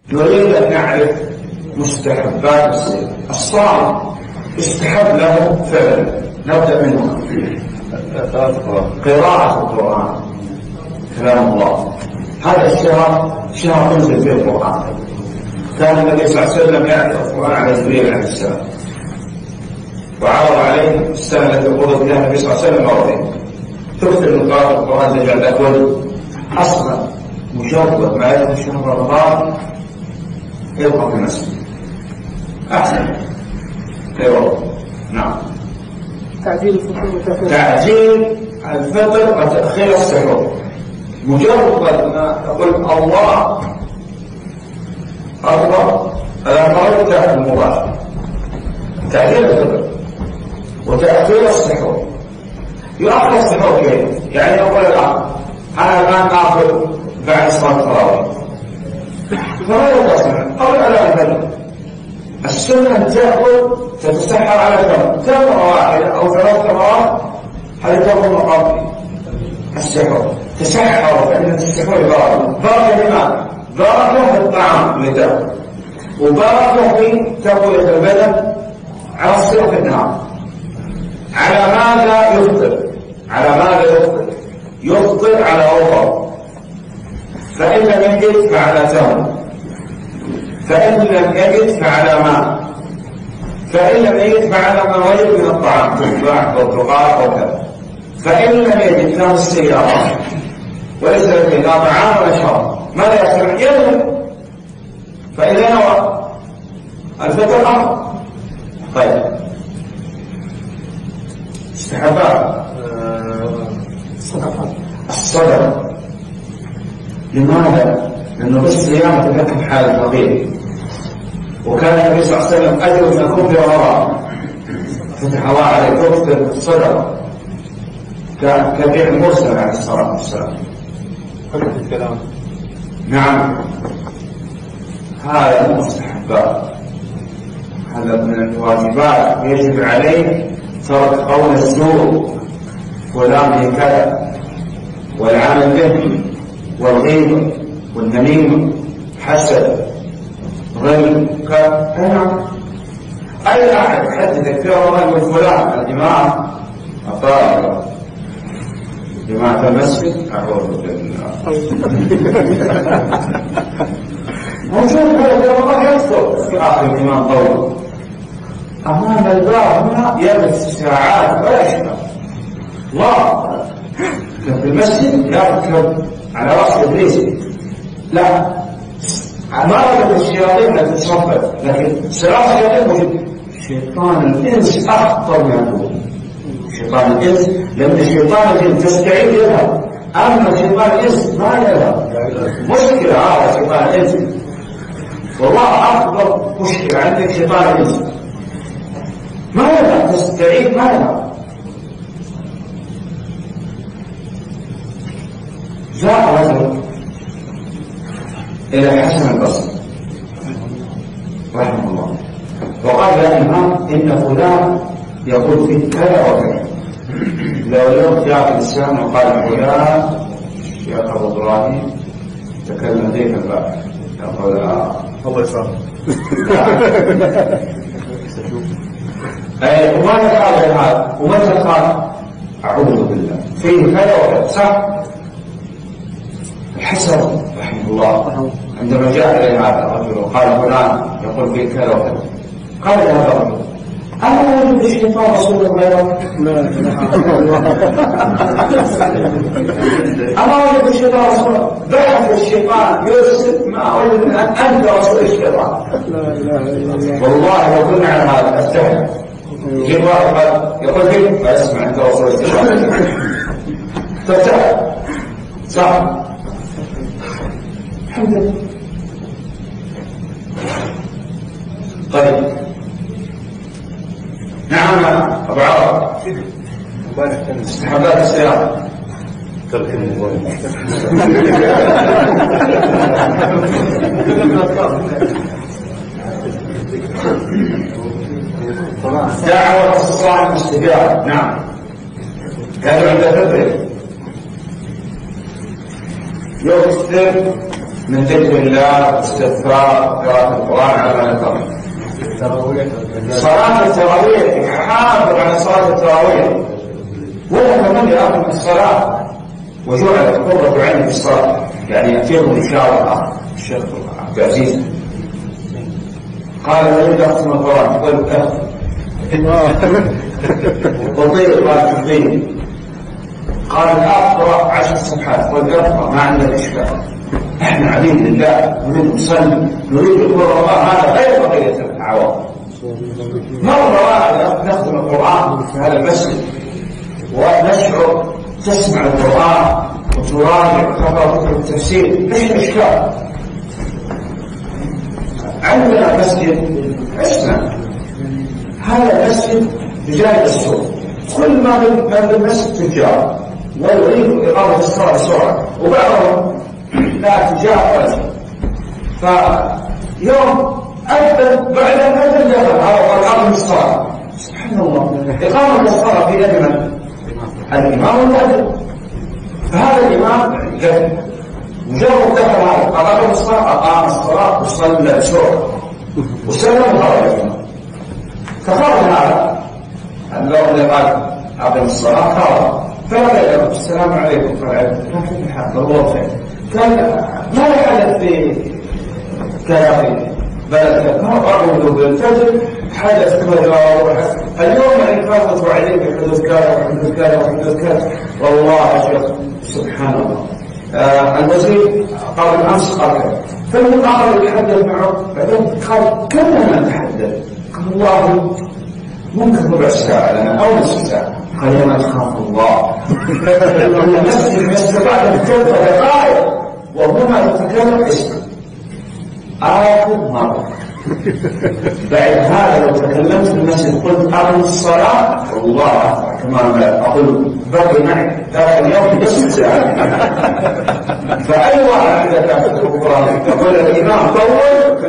نريد أن نعرف مستحبات الصيام. الصائم استحب له فعل، نبدأ منه. قراءة القرآن كلام الله، هذا الشهر شهر أنزل فيه القرآن. كان النبي صلى الله عليه وسلم يعرض القرآن على جبريل عليه السلام، وعرض عليه السنة التي قرض فيها النبي صلى الله عليه وسلم مرتين. تكثر من قراءة القرآن تجعل الأكل أصلا مجرد ما يدخل شهر رمضان يبقى في المسجد أحسن. أيوة نعم. تعجيل الفطر وتأخير السحور، مجرد ما تقول الله أكبر ألا فرد المباشر. تعجيل الفطر وتأخير السحور. يؤخر السحور كيف؟ يعني يقول الآن أنا الآن آكل بعد صلاة التراويح، فما يتصل قبل أذان الفجر. السنة أن تأكل تتسحر على تمرة واحدة أو 3 تمرات، هذا تكون مقام السحور. تسحر، فإن السحور بركة لماذا؟ بركة في الطعام اللي تأكل، وبركة في تقوية البدن على الصيام في النهار. على ماذا يفطر؟ يفطر على أوضاع. فإن لم يجد فعلى تمر، فإن لم يجد فعلى ماء، فإن لم يجد فعلى ما وجد من الطعام، تفاح برتقال أو كذا. فإن لم يجد كان السيارة وليس لا طعام ولا شراب، ماذا يصنع؟ يذهب. فإذا نوى الفطر أمر. طيب استحباب الصدقة. لماذا؟ لأنه بالصيام تتحكم حال الفقير، وكان النبي صلى الله عليه وسلم أجر من كل رمضان فتح الله عليه تفطر الصدقة كبيع مرسل عليه الصلاة والسلام. الكلام نعم، هذا مستحبات، هذا من الواجبات. يجب عليه ترك قول الزور ولامه كذا والعمل به والغيبة والنميمة حسد غير كذا. أي أحد حدثك في رمضان والفلان الجماعة أطالب جماعة المسجد أعوذ بالله موجود هذا في رمضان يذكر في آخر الإمام طول أمام الباب هنا يجلس ساعات ولا يشبع الله. في المسجد يركب على رأس إبليس، لا ما ركب الشياطين التي تصفت، لكن صراط الشياطين موجود. شيطان الإنس أخطر من الأول. شيطان الإنس لأن الشيطان الجن تستعيد يذهب، أما شيطان الإنس ما يذهب. مشكلة هذا شيطان الإنس، والله أكبر مشكلة عندك شيطان الإنس ما يذهب، تستعيد ما يذهب. جاء رجل إلى حسن البصري رحمه الله وقال يا إمام إن فلان يقول فيك كذا وكذا. لو اليوم جاء الإنسان وقال فلان شيخ أبو إبراهيم تكلم ذيك البارح يقول الله يسامحك. وماذا قال هذا؟ وماذا قال؟ أعوذ بالله فيه كذا وكذا. صح؟ الحسن رحمه الله عندما جاء إلى هذا الرجل وقال فلان يقول فيه كذا وكذا، قال يا هذا الرجل أنا وجد الشيطان رسول الله أنا وجد الشيطان رسول الله. بحث الشيطان يرسل ما وجد أن أنت رسول الشيطان. والله لو كنا على هذا أستحي يجيب واحد يقول فيه فاسمع أنت رسول الشيطان تفتح صح. الحمد لله. طيب نعم أبو عرب استحباب الصيام ترك الموبايل. دعوة الصائم استجابة. نعم قالوا عند فطر يكثر من ذكر الله واستغفار وقراءة القرآن على ما ذكر. صلاة التراويح حافظ على صلاة التراويح، ولا كمان يأخذ الصلاة وجعلت قرة عين في الصلاة. يعني يأتيهم إشارة الشيخ عبد العزيز قال يريد أختم القرآن، قل وطير قال تطير، قال أقرأ 10 صفحات، قل أقرأ ما عندنا إشكال، احنا عبيد لله نريد نصلي نريد نقول الله، هذا غير بقية العوام. مرة واحدة نختم القرآن في هذا المسجد ونشعر تسمع القرآن وتراجع وتقرأ كتب التفسير، ايش الإشكال؟ عندنا مسجد اسمه هذا المسجد بجانب السوق، كل ما بالمسجد تجار ويريد إقامة الصلاة بسرعة، وبعضهم لا تجار ولا شيء. فيوم أذن بعد أن أذن دخل على إقامة الصلاة، سبحان الله، إقامة الصلاة في يد من؟ الإمام والمؤذن. فهذا الإمام جد مجرد دخل هذا أقام الصلاة، أقام الصلاة وصلى بسرعة وسلم وخرج. فخرج هذا اللي قال أقام الصلاة خرج، فقال السلام عليكم. فقال كيف الحال؟ الله خير. قال ما حدث في كلامي بلد أعوذ بالفجر حدث كذا اليوم يعني كانت وعدين بحدث كذا وحدث كذا وحدث كذا. والله يا شيخ سبحان الله. الوزير قال الأمس قال كذا، فلما آخر يتحدث معه بعدين قال كلنا نتحدث، قال والله ممكن ربع ساعة لنا أو نصف ساعة. قال يا ما تخاف الله المسجد استطاع أن تكلم دقائق وهنا يتكلم اسمه آخر مرة. بعد هذا لو تكلمت في المسجد قلت أقم الصلاة والله كما أقول بقي معي ذاك اليوم بس ساعة. فأي واحد إذا كان في القرآن يقول الإمام طول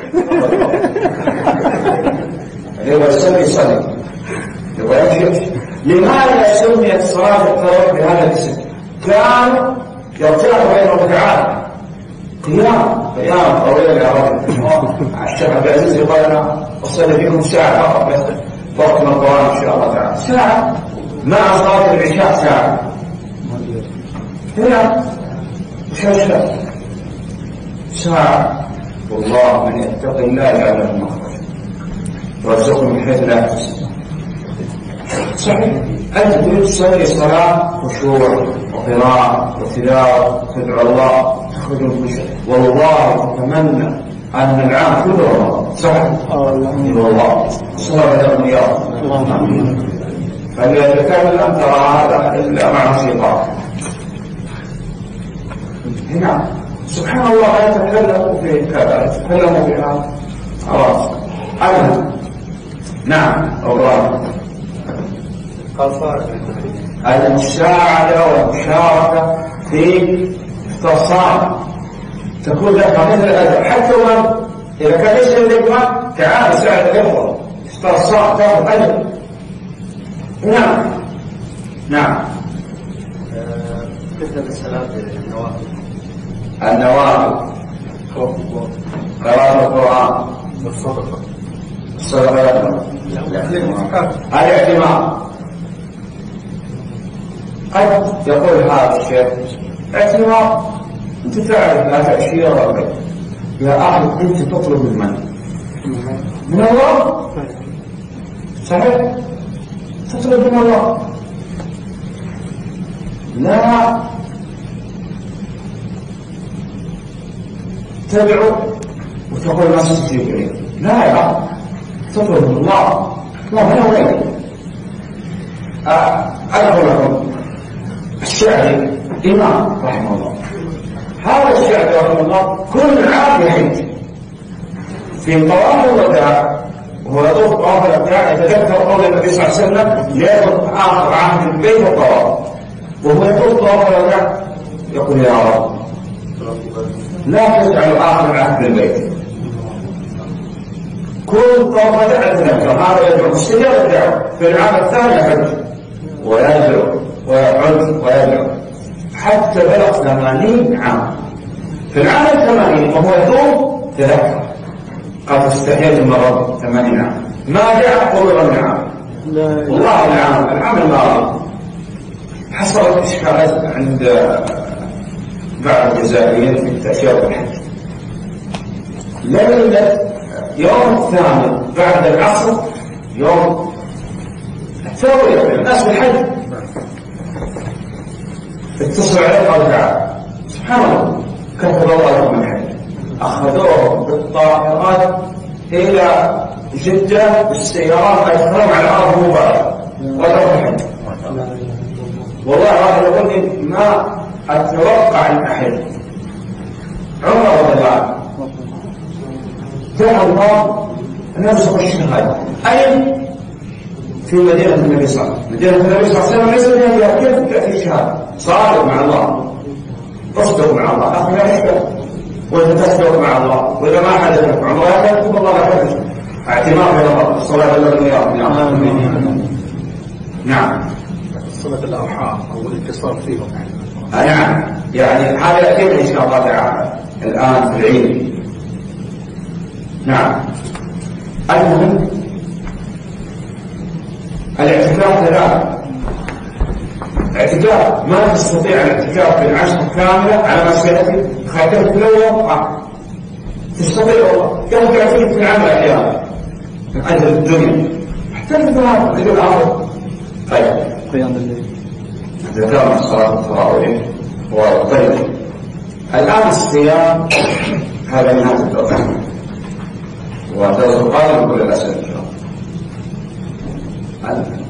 يبغى يصلي يبغى يمشي. لماذا سميت صلاة التراويح بهذا الاسم؟ كانوا يرجعوا بين ركعات قيام طويل يا رب. الشيخ عبد العزيز يقول انا اصلي فيكم ساعه فقط بس وقت من القران ان شاء الله تعالى، ساعه مع صلاه العشاء ساعه. هنا وش الشيء؟ ساعه. والله من يتقي الله يجعل له مخرجا ويرزقه من حيث لا يحتسب. صحيح انت تريد تصلي صلاه خشوع وقراءه وتلاوه وتدعو الله تخرج من كل شيء، والله اتمنى ان العام كله رمضان. صح والله صلاه يوم القيامه. فاذا كان لم ترى هذا الا مع شيطان. هنا سبحان الله يتكلم في كذا يتكلم في هذا خلاص انا نعم الله المساعدة والمشاركة في اختصار تكون لك مثل الأدب، حتى إذا كان ليس لديك ما تعال ساعد الأخوة اختصار تاخذ أجر. نعم نعم. بالنسبة للصلاة النوافل قراءة القرآن الصدقة الاعتماد. قد يقول هذا الشيخ اعتماد انت تعرف لا تأشير ربك يا أخي، انت تطلب من الله. صحيح تطلب من الله، لا تدعو وتقول ما ستجيب إليه. لا يا أخي تطلب من الله. الله هنا وين؟ أقول لكم الشعري إمام رحمه الله، هذا الشعري رحمه الله كل عام يحج في طواف الوداع وهو يطوف طواف الوداع يتذكر قول النبي صلى الله عليه وسلم ليكن آخر عهد البيت والطواف، وهو يطوف طواف الوداع يقول يا رب لا تجعل آخر عهد البيت. كل طواف الوداع يتذكر هذا يدعو استجابة الدعوة في العام الثاني يحج ويدعو ويعد ويدعو حتى بلغ 80 عام في العام 80 وهو يطوف تذكر قد استحييت المرض 80 عام ما جاء قرر النعام والله العام الماضي حصلت إشكالات عند بعض الجزائريين في تأشيرة الحج. ليلة يوم الثامن بعد العصر يوم التروية الناس بالحج اتصلوا عليه قالوا تعالى سبحان الله كتب الله لكم الحج. أخذوه بالطائرات إلى جدة بالسيارات أدخلهم على الأرض مباشرة وتركوا الحج. والله هذا يقول لي ما أتوقع أن أحد عمر رضي الله عنه جاء الله نفسه الشهادة أي في مدينة النبي صلى الله عليه وسلم. مدينة النبي صلى الله عليه وسلم ليس فيها كيف تأتي الشهادة صادق مع الله تصدق مع الله أخي لا يشكر وإذا تصدق مع الله وإذا ما حدثت عمرها يكتب الله لا حدث اعتماد إلى الله الصلاة والسلام. نعم صلة الأرحام أو الاتصال فيهم نعم يعني هذا يأتينا إن شاء الله تعالى الآن في العيد. نعم المهم الاعتكاف ثلاثة اعتكاف ما تستطيع الاعتكاف في العشر كاملة على ما سيأتي خاتمة اليوم تستطيع والله كم تعتكف في العام الأحيان من أجل الدنيا حتى الثلاثة تجد الأرض. طيب قيام الليل ذكرنا صلاة التراويح وطيب الآن الصيام هذا من هذا الدرس وتوسط قادم كل الأسئلة إن شاء الله.